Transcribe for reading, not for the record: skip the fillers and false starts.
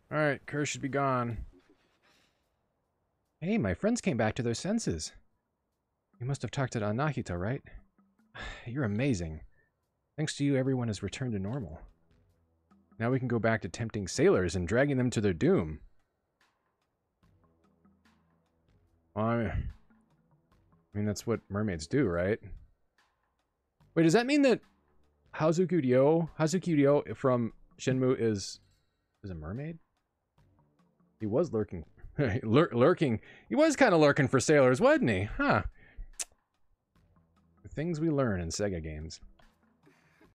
Alright, Kerr should be gone. Hey, my friends came back to their senses. You must have talked to Anahito, right? You're amazing. Thanks to you, everyone has returned to normal. Now we can go back to tempting sailors and dragging them to their doom. Well, I mean, that's what mermaids do, right? Wait, does that mean that Hazuki-ryo from Shenmue is a mermaid? He was lurking. Lurking. He was kind of lurking for sailors, wasn't he? Huh. The things we learn in Sega games.